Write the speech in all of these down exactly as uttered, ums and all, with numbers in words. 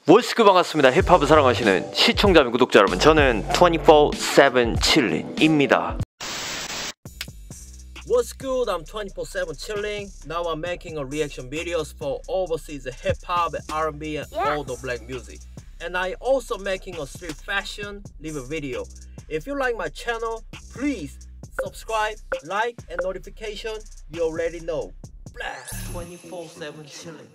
워스크 반갑습니다. 힙합을 사랑하시는 시청자 및 구독자 여러분, 저는 이십사 세븐 chillin입니다. What's good? I'm twenty-four seven chilling. Now I'm making a reaction videos for overseas hip hop, R and B, and Yes. all the black music. And I also making a street fashion live video. If you like my channel, please subscribe, like, and notification. You already know. twenty-four seven chilling.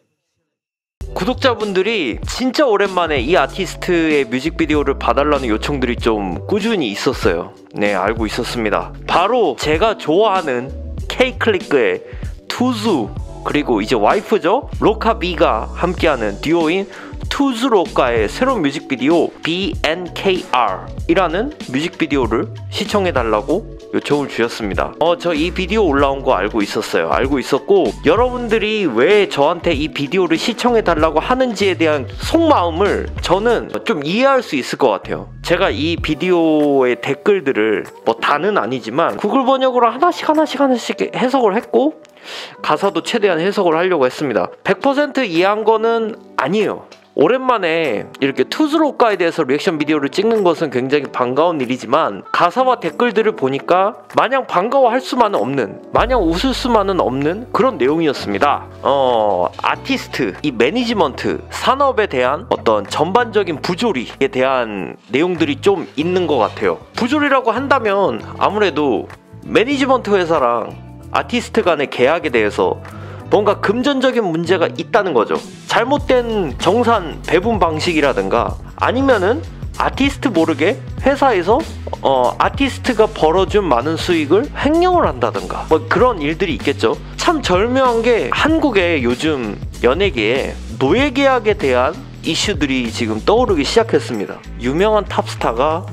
구독자분들이 진짜 오랜만에 이 아티스트의 뮤직비디오를 봐달라는 요청들이 좀 꾸준히 있었어요. 네, 알고 있었습니다. 바로 제가 좋아하는 K-클릭의 투수, 그리고 이제 와이프죠, 로카비가 함께하는 듀오인 투즈로카의 새로운 뮤직비디오 비 엔 케이 알 이라는 뮤직비디오를 시청해달라고 요청을 주셨습니다. 어, 저 이 비디오 올라온 거 알고 있었어요. 알고 있었고, 여러분들이 왜 저한테 이 비디오를 시청해달라고 하는지에 대한 속마음을 저는 좀 이해할 수 있을 것 같아요. 제가 이 비디오의 댓글들을 뭐 다는 아니지만 구글 번역으로 하나씩 하나씩 하나씩 해석을 했고, 가사도 최대한 해석을 하려고 했습니다. 백 퍼센트 이해한 거는 아니에요. 오랜만에 이렇게 투즈로카에 대해서 리액션 비디오를 찍는 것은 굉장히 반가운 일이지만, 가사와 댓글들을 보니까 마냥 반가워할 수만은 없는, 마냥 웃을 수만은 없는 그런 내용이었습니다. 어, 아티스트, 이 매니지먼트, 산업에 대한 어떤 전반적인 부조리에 대한 내용들이 좀 있는 것 같아요. 부조리라고 한다면 아무래도 매니지먼트 회사랑 아티스트 간의 계약에 대해서 뭔가 금전적인 문제가 있다는 거죠. 잘못된 정산 배분 방식이라든가, 아니면은 아티스트 모르게 회사에서 어, 아티스트가 벌어준 많은 수익을 횡령을 한다든가, 뭐 그런 일들이 있겠죠. 참 절묘한 게, 한국의 요즘 연예계에 노예계약에 대한 이슈들이 지금 떠오르기 시작했습니다. 유명한 탑스타가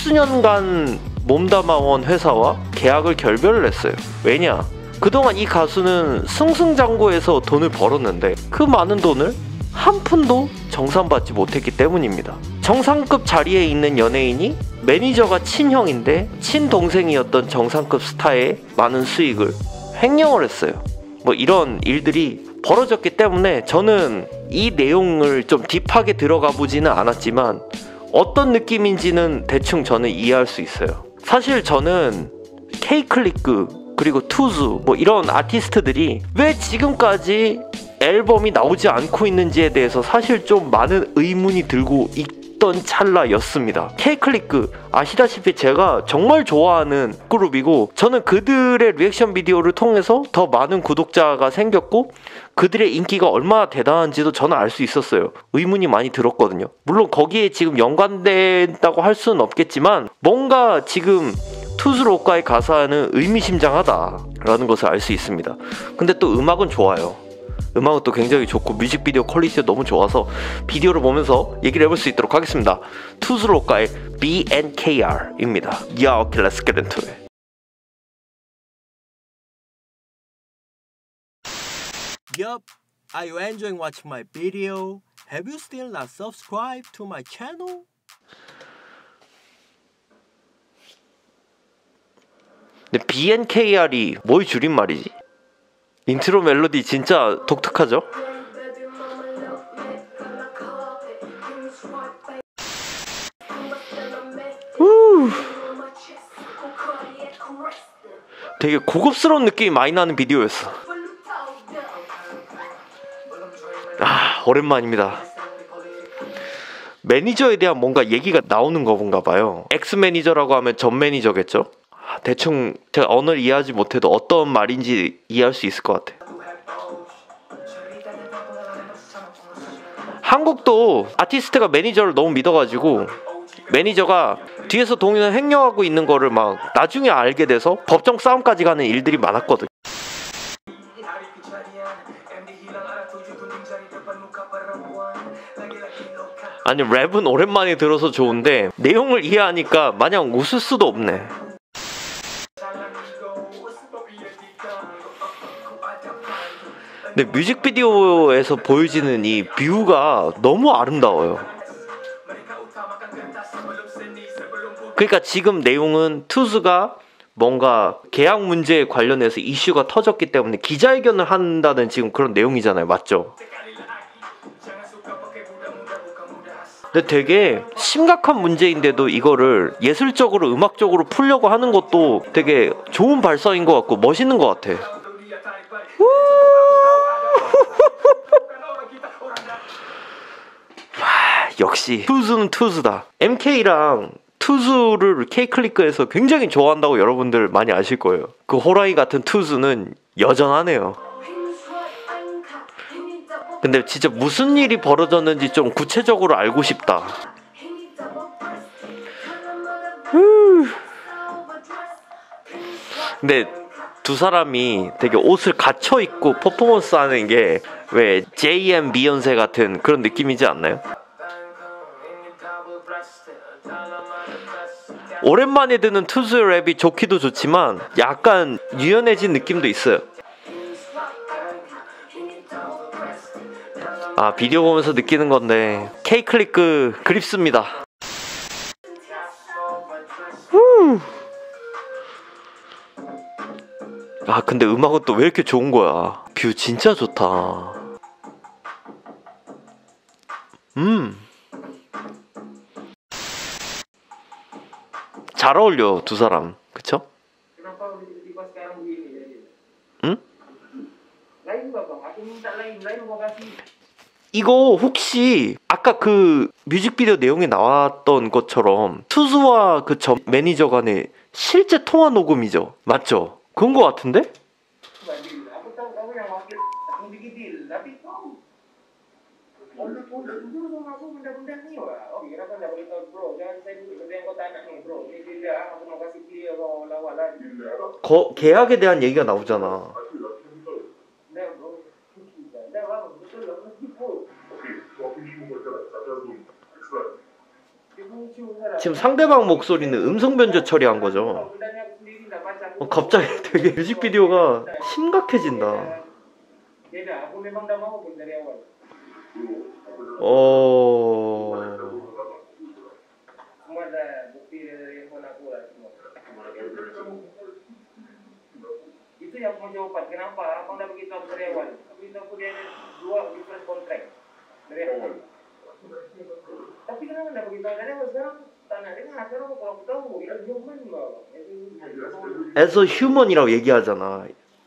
십수년간 몸담아온 회사와 계약을 결별을 했어요. 왜냐? 그동안 이 가수는 승승장구해서 돈을 벌었는데 그 많은 돈을 한 푼도 정산받지 못했기 때문입니다. 정상급 자리에 있는 연예인이 매니저가 친형인데 친동생이었던 정상급 스타의 많은 수익을 횡령을 했어요. 뭐 이런 일들이 벌어졌기 때문에 저는 이 내용을 좀 딥하게 들어가 보지는 않았지만 어떤 느낌인지는 대충 저는 이해할 수 있어요. 사실 저는 K-클릭 그리고 투즈, 뭐 이런 아티스트들이 왜 지금까지 앨범이 나오지 않고 있는지에 대해서 사실 좀 많은 의문이 들고 있던 찰나였습니다. K-클릭 아시다시피 제가 정말 좋아하는 그룹이고, 저는 그들의 리액션 비디오를 통해서 더 많은 구독자가 생겼고 그들의 인기가 얼마나 대단한지도 저는 알 수 있었어요. 의문이 많이 들었거든요. 물론 거기에 지금 연관된다고 할 수는 없겠지만 뭔가 지금 투즈로카의 가사는 의미심장하다라는 것을 알 수 있습니다. 근데 또 음악은 좋아요. 음악은 또 굉장히 좋고 뮤직비디오 퀄리티가 너무 좋아서 비디오를 보면서 얘기를 해볼 수 있도록 하겠습니다. 투즈로카의 비 엔 케이 알입니다. Yeah, okay, let's get into it. Yup, are you enjoying watching my video? Have you still not subscribed to my channel? 근데 비 엔 케이 알이 뭐의 줄임말이지? 인트로 멜로디 진짜 독특하죠? 우, 되게 고급스러운 느낌이 많이 나는 비디오였어. 아, 오랜만입니다. 매니저에 대한 뭔가 얘기가 나오는 건가 봐요. 엑스 매니저라고 하면 전 매니저겠죠? 대충 제가 언어를 이해하지 못해도 어떤 말인지 이해할 수 있을 것 같아요. 한국도 아티스트가 매니저를 너무 믿어가지고 매니저가 뒤에서 돈을 횡령하고 있는 거를 막 나중에 알게 돼서 법정 싸움까지 가는 일들이 많았거든요. 아니, 랩은 오랜만에 들어서 좋은데 내용을 이해하니까 마냥 웃을 수도 없네. 근데 뮤직비디오에서 보여지는 이 뷰가 너무 아름다워요. 그러니까 지금 내용은 투즈가 뭔가 계약 문제에 관련해서 이슈가 터졌기 때문에 기자회견을 한다는 지금 그런 내용이잖아요. 맞죠? 근데 되게 심각한 문제인데도 이거를 예술적으로 음악적으로 풀려고 하는 것도 되게 좋은 발상인 것 같고 멋있는 것 같아. 역시 투수는 투수다. 엠케이랑 투수를 K클리크에서 굉장히 좋아한다고 여러분들 많이 아실 거예요. 그 호랑이 같은 투수는 여전하네요. 근데 진짜 무슨 일이 벌어졌는지 좀 구체적으로 알고 싶다. 근데 두 사람이 되게 옷을 갖춰 입고 퍼포먼스 하는 게 왜 제이엠 비욘세 같은 그런 느낌이지 않나요? 오랜만에 듣는 투수의 랩이 좋기도 좋지만 약간 유연해진 느낌도 있어요. 아, 비디오 보면서 느끼는 건데 K클리크 그립습니다. 후. 아, 근데 음악은 또 왜 이렇게 좋은 거야. 뷰 진짜 좋다. 음. 잘 어울려 두 사람, 그쵸? 응? 이거 혹시 아까 그 뮤직비디오 내용에 나왔던 것처럼 투수와 그 전 매니저 간의 실제 통화 녹음이죠? 맞죠? 그런 거 같은데? 거, 계약에 대한 얘기가 나오잖아. 지금 상대방 목소리는 음성 변조 처리한 거죠. 어, 갑자기 되게 뮤직비디오가 심각해진다. 어... Itu yang mau jawaban kenapa abang dah beritahu dari awal. Beritahu dia ada dua different contract dari awal. Tapi kenapa dah beritahu dari awal? Sekarang tanah dengar sekarang kalau tahu ya human lah. As a human이라고 얘기하잖아.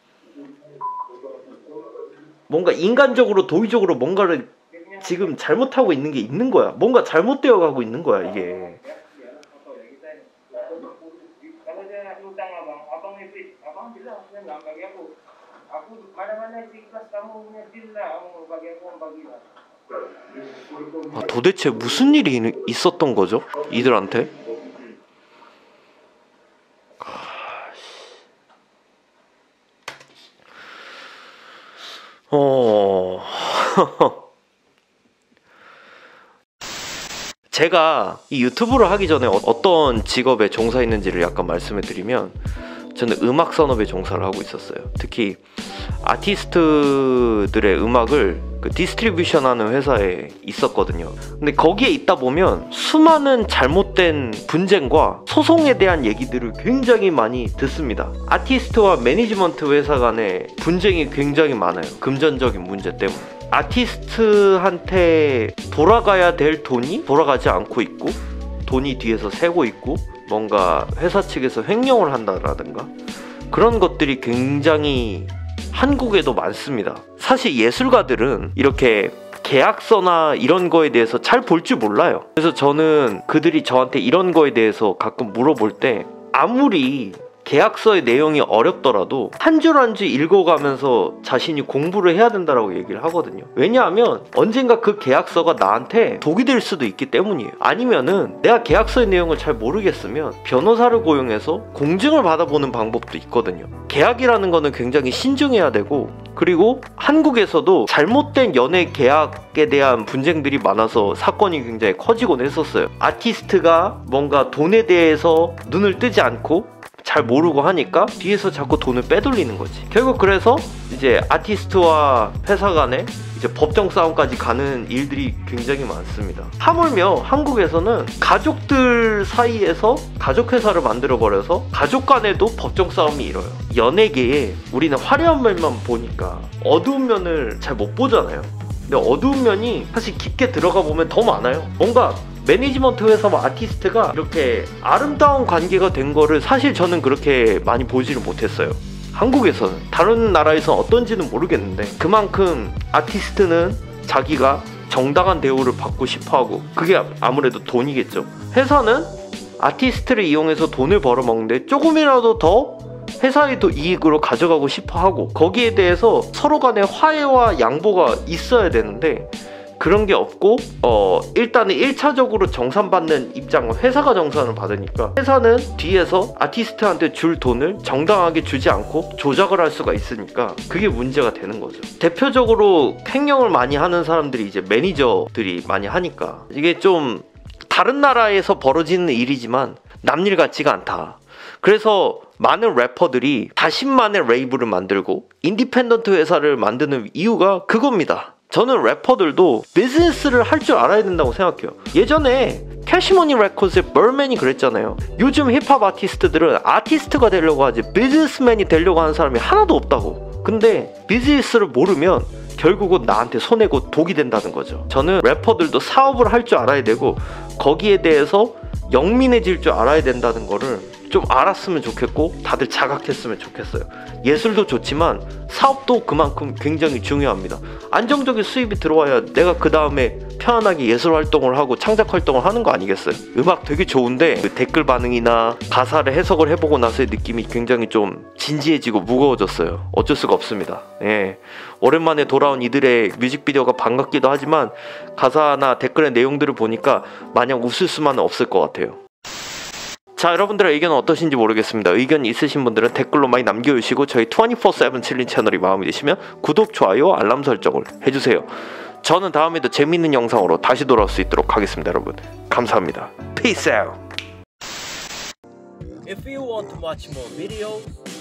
뭔가 인간적으로 도의적으로 뭔가를 지금 잘못하고 있는 게 있는 거야. 뭔가 잘못되어 가고 있는 거야 이게. 아, 도대체 무슨 일이 있었던 거죠? 이들한테? 어... 제가 이 유튜브를 하기 전에 어떤 직업에 종사했는지를 약간 말씀해 드리면 저는 음악 산업에 종사를 하고 있었어요. 특히 아티스트들의 음악을 그 디스트리뷰션 하는 회사에 있었거든요. 근데 거기에 있다 보면 수많은 잘못된 분쟁과 소송에 대한 얘기들을 굉장히 많이 듣습니다. 아티스트와 매니지먼트 회사 간의 분쟁이 굉장히 많아요. 금전적인 문제 때문에. 아티스트한테 돌아가야 될 돈이 돌아가지 않고 있고 돈이 뒤에서 새고 있고 뭔가 회사 측에서 횡령을 한다라든가 그런 것들이 굉장히 한국에도 많습니다. 사실 예술가들은 이렇게 계약서나 이런 거에 대해서 잘 볼 줄 몰라요. 그래서 저는 그들이 저한테 이런 거에 대해서 가끔 물어볼 때 아무리 계약서의 내용이 어렵더라도 한 줄 한 줄 읽어가면서 자신이 공부를 해야 된다고 얘기를 하거든요. 왜냐하면 언젠가 그 계약서가 나한테 독이 될 수도 있기 때문이에요. 아니면은 내가 계약서의 내용을 잘 모르겠으면 변호사를 고용해서 공증을 받아보는 방법도 있거든요. 계약이라는 거는 굉장히 신중해야 되고, 그리고 한국에서도 잘못된 연애 계약에 대한 분쟁들이 많아서 사건이 굉장히 커지곤 했었어요. 아티스트가 뭔가 돈에 대해서 눈을 뜨지 않고 잘 모르고 하니까 뒤에서 자꾸 돈을 빼돌리는 거지. 결국 그래서 이제 아티스트와 회사 간에 이제 법정 싸움까지 가는 일들이 굉장히 많습니다. 하물며 한국에서는 가족들 사이에서 가족회사를 만들어버려서 가족 간에도 법정 싸움이 일어요. 연예계에 우리는 화려한 면만 보니까 어두운 면을 잘 못 보잖아요. 근데 어두운 면이 사실 깊게 들어가 보면 더 많아요. 뭔가 매니지먼트 회사와 아티스트가 이렇게 아름다운 관계가 된 거를 사실 저는 그렇게 많이 보지를 못했어요. 한국에서는. 다른 나라에서는 어떤지는 모르겠는데 그만큼 아티스트는 자기가 정당한 대우를 받고 싶어하고 그게 아무래도 돈이겠죠. 회사는 아티스트를 이용해서 돈을 벌어먹는데 조금이라도 더 회사의 또 이익으로 가져가고 싶어하고 거기에 대해서 서로 간의 화해와 양보가 있어야 되는데 그런 게 없고 어 일단은 일 차적으로 정산받는 입장은 회사가 정산을 받으니까 회사는 뒤에서 아티스트한테 줄 돈을 정당하게 주지 않고 조작을 할 수가 있으니까 그게 문제가 되는 거죠. 대표적으로 횡령을 많이 하는 사람들이 이제 매니저들이 많이 하니까 이게 좀 다른 나라에서 벌어지는 일이지만 남일 같지가 않다. 그래서 많은 래퍼들이 자신만의 레이블을 만들고 인디펜던트 회사를 만드는 이유가 그겁니다. 저는 래퍼들도 비즈니스를 할 줄 알아야 된다고 생각해요. 예전에 캐시머니 레코드의 벌맨이 그랬잖아요. 요즘 힙합 아티스트들은 아티스트가 되려고 하지 비즈니스맨이 되려고 하는 사람이 하나도 없다고. 근데 비즈니스를 모르면 결국은 나한테 손해고 독이 된다는 거죠. 저는 래퍼들도 사업을 할 줄 알아야 되고 거기에 대해서 영민해질 줄 알아야 된다는 거를 좀 알았으면 좋겠고 다들 자각했으면 좋겠어요. 예술도 좋지만 사업도 그만큼 굉장히 중요합니다. 안정적인 수입이 들어와야 내가 그 다음에 편안하게 예술 활동을 하고 창작 활동을 하는 거 아니겠어요? 음악 되게 좋은데 그 댓글 반응이나 가사를 해석을 해보고 나서의 느낌이 굉장히 좀 진지해지고 무거워졌어요. 어쩔 수가 없습니다. 예. 오랜만에 돌아온 이들의 뮤직비디오가 반갑기도 하지만 가사나 댓글의 내용들을 보니까 마냥 웃을 수만은 없을 것 같아요. 자, 여러분들의 의견은 어떠신지 모르겠습니다. 의견 있으신 분들은 댓글로 많이 남겨주시고 저희 이십사 세븐 칠린 채널이 마음에 드시면 구독, 좋아요, 알람 설정을 해주세요. 저는 다음에도 재밌는 영상으로 다시 돌아올 수 있도록 하겠습니다. 여러분 감사합니다. Peace out. If you want to watch more videos,